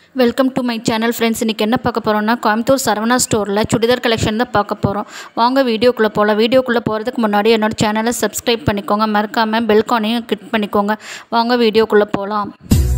Welcome to my channel friends. இன்றைக்கி என்ன பார்க்க போகிறோம்னா, கோயம்புத்தூர் சரவணா ஸ்டோரில் சுடிதார் கலெக்ஷன் தான் பார்க்க போகிறோம். வாங்க வீடியோக்குள்ளே போகலாம். வீடியோக்குள்ளே போகிறதுக்கு முன்னாடி என்னோடய சேனலை சப்ஸ்கிரைப் பண்ணிக்கோங்க, மறக்காமல் பெல்கானையும் கிளிக் பண்ணிக்கோங்க. வாங்க வீடியோக்குள்ளே போகலாம்.